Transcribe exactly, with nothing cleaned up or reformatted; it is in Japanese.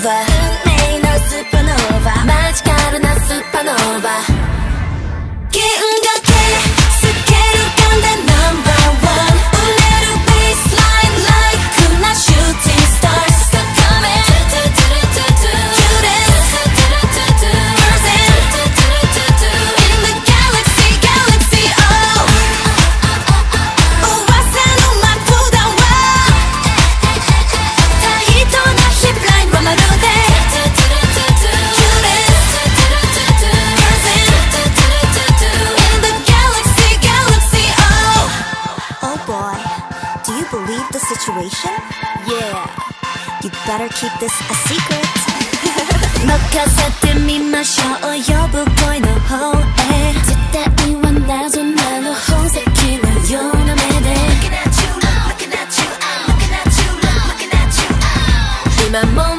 ー運命のスーパーノーバーマジカルなスーパーノーバー銀河系スケール感でナンバーワン売れるベースラインライクなシューティングスターズがカメキューレスBursing in the galaxy galaxy oh噂の幕だわタイトなヒップラインはまるでBelieve the situation? Yeah, you better keep this a secret 任せてみましょう呼ぶ声の方へ絶対は謎なの宝石のような目で Looking at you, looking at you, looking at you, looking at you 今も